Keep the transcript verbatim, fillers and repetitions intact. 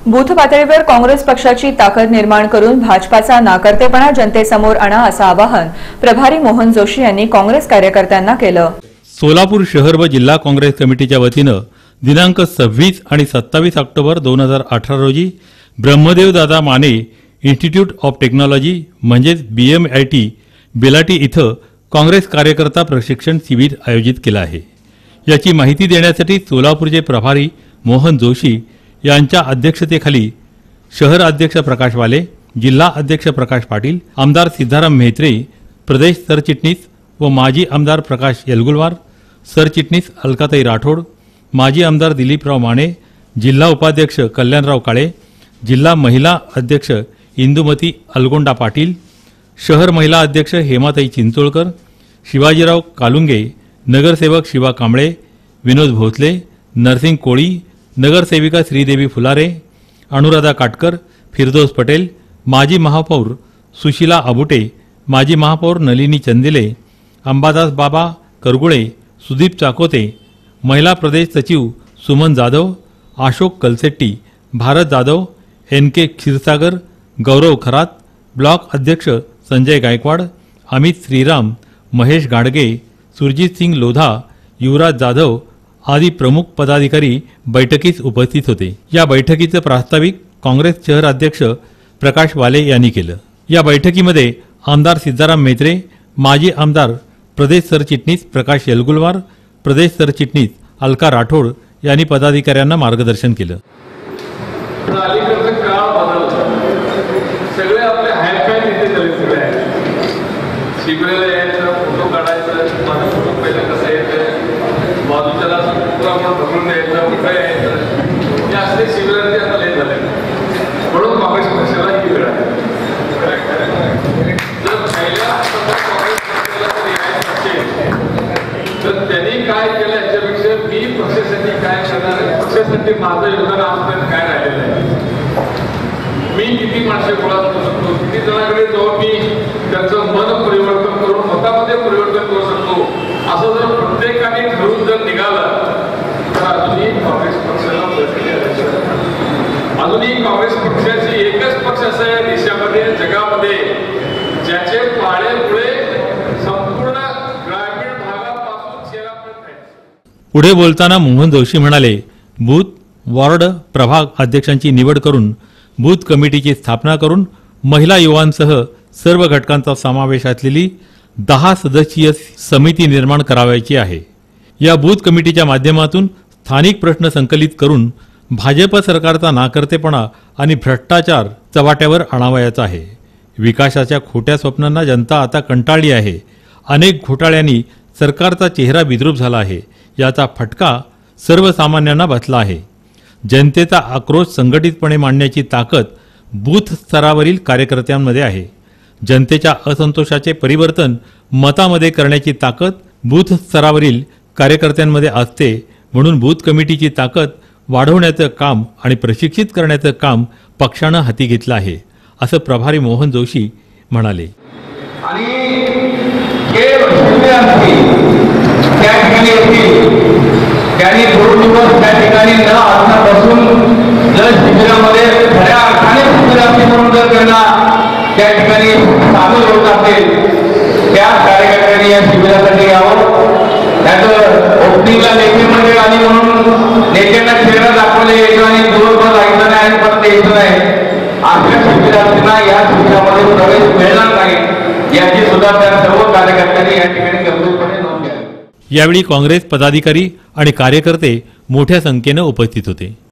Booth पातळीवर काँग्रेस पक्षाची ताकद निर्माण करून भाजपाचा नाकर्तेपणा जनतेसमोर आणा असं आवाहन प्रभारी मोहन जोशी यांनी काँग्रेस कार्यकर्त्यांना केलं। सोलापूर शहर व जिल्हा काँग्रेस कमिटीच्या वतीनं दिनांक सव्वीस आणि सत्तावीस ऑक्टोबर दोन हजार अठरा रोजी ब्रह्मदेव दादा माने इन्स्टिट्यूट ऑफ टेक्नॉलॉजी म्हणजेच बी एम आय टी बेलाटी इथं काँग्रेस कार्यकर्ता प्रशिक्षण शिबिर आयोजित केलं आहे। याची माहिती देण्यासाठी सोलापूरचे प्रभारी मोहन जोशी यांच्या अध्यक्षतेखाली शहर अध्यक्ष प्रकाश वाले, जिल्हा अध्यक्ष प्रकाश पाटील, आमदार सिद्धाराम म्हेत्रे, प्रदेश सरचिटणीस व माजी आमदार प्रकाश येलगुलवार, सरचिटणीस अलकाताई राठोड, माजी आमदार दिलीपराव माने, जिल्हा उपाध्यक्ष कल्याणराव काळे, जिल्हा महिला अध्यक्ष इंदुमती अलगोंडा पाटील, शहर महिला अध्यक्ष हेमाताई चिंचोळकर, शिवाजीराव कालुंगे, नगरसेवक शिवा कांबळे, विनोद भोसले, नरसिंग कोळी, नगरसेविका श्रीदेवी फुलारे, अनुराधा काटकर, फिरदौस पटेल, माजी महापौर सुशीला अबुटे, माजी महापौर नलिनी चंदिले, अंबादास बाबा करगुळे, सुदीप चाकोते, महिला प्रदेश सचिव Suman Jadhav, Ashok Kalsetti, Bharat Jadhav, N K Kshirsagar, Gaurav Kharat, block अध्यक्ष संजय गायकवाड, अमित श्रीराम, महेश गाडगे, सुरजीत सिंग लोधा, युवराज जाधव आदी प्रमुख पदाधिकारी बैठकीस उपस्थित होते। या बैठकीचं प्रास्ताविक काँग्रेस शहर अध्यक्ष प्रकाश वाले यांनी केलं। या बैठकीमध्ये आमदार सिद्धाराम म्हेत्रे, माजी आमदार प्रदेश सरचिटणीस प्रकाश येलगुलवार, प्रदेश सरचिटणीस अलका राठोड यांनी पदाधिकाऱ्यांना मार्गदर्शन केलं। सगळे आपले हायफाय नेते झाले, सगळे शिबिराला यायचं, फोटो काढायचं, माझा फोटो पहिलं कसं यायचं, बाजूच्याला आपण ढकलून यायचं, कुठं यायचं, हे असले शिबिराचे आता लय झाले। म्हणून काँग्रेस पक्षाला ही वेळ आहे। जर पहिल्या काँग्रेस पक्षाला जर यायचं असेल तर त्यांनी काय केलं याच्यापेक्षा मी पक्षासाठी काय करणार, पक्षासाठी माझं योगदान आजपर्यंत काय राहिलेलं आहे, मी किती माणसे गोळा करू शकतो, किती जणांकडे जाऊन मी त्यांचं मन परिवर्तन करून मतामध्ये परिवर्तन करू शकतो, असं जर प्रत्येकाने ठरवून जर निघालं तर अजूनही काँग्रेस पक्षाला अजूनही काँग्रेस पक्षाची एकच पक्ष असं आहे देशामध्ये, जगामध्ये, ज्याचे पाळे पुढे संपूर्ण ग्रामीण भागापासून शहरापर्यंत आहेत। पुढे बोलताना मोहन जोशी म्हणाले, बूथ वॉर्ड प्रभाग अध्यक्षांची निवड करून बूथ कमिटीची स्थापना करून महिला युवांसह सर्व घटकांचा समावेश असलेली दहा सदस्यीय समिती निर्माण करावयाची आहे। या बूथ कमिटीच्या माध्यमातून स्थानिक प्रश्न संकलित करून भाजप सरकारचा नाकर्तेपणा आणि भ्रष्टाचार चव्हाट्यावर आणावयाचा आहे। विकासाच्या खोट्या स्वप्नांना जनता आता कंटाळली आहे। अनेक घोटाळ्यांनी सरकारचा चेहरा बिद्रूप झाला आहे। याचा फटका सर्वसामान्यांना बसला आहे। जनतेचा आक्रोश संघटितपणे मांडण्याची ताकद बूथ स्तरावरील कार्यकर्त्यांमध्ये आहे। जनतेच्या असंतोषाचे परिवर्तन मतामध्ये करण्याची ताकद बूथ स्तरावरील कार्यकर्त्यांमध्ये असते। म्हणून बूथ कमिटीची ताकद वाढवण्याचं काम आणि प्रशिक्षित करण्याचं काम पक्षानं हाती घेतलं आहे, असं प्रभारी मोहन जोशी म्हणाले। आणि जे विद्यार्थी त्या ठिकाणी असतील त्यांनी दोन दिवस त्या ठिकाणी न आत्मापासून जर शिबिरामध्ये खऱ्या अर्थाने शिबिरार्थी म्हणून जर त्यांना त्या ठिकाणी सामील होत असेल त्या कार्यकर्त्यांनी या शिबिरासाठी यावं। त्याचं ओपनिंगला नेते मंडळ आली म्हणून नेत्यांना चेहरा दाखवले यायचं आणि दिवसभर राहायचं नाही आणि परत यायचं नाही, अशा शिबिरार्थींना या शिबिरामध्ये प्रवेश मिळणार नाही याची सुद्धा त्या सर्व कार्यकर्त्यांनी या ठिकाणी गंभीरपणे नोंद घ्यावी। यावेळी काँग्रेस पदाधिकारी आणि कार्यकर्ते मोठ्या संख्येने उपस्थित होते।